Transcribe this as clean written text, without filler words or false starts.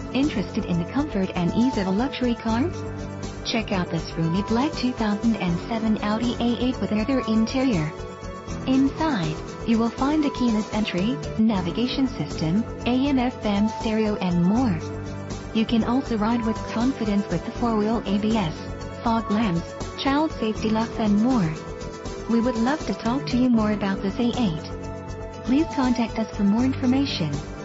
Interested in the comfort and ease of a luxury car? Check out this roomy black 2007 Audi A8 with leather interior. Inside, you will find a keyless entry, navigation system, AM/FM stereo and more. You can also ride with confidence with the 4-wheel ABS, fog lamps, child safety locks and more. We would love to talk to you more about this A8. Please contact us for more information.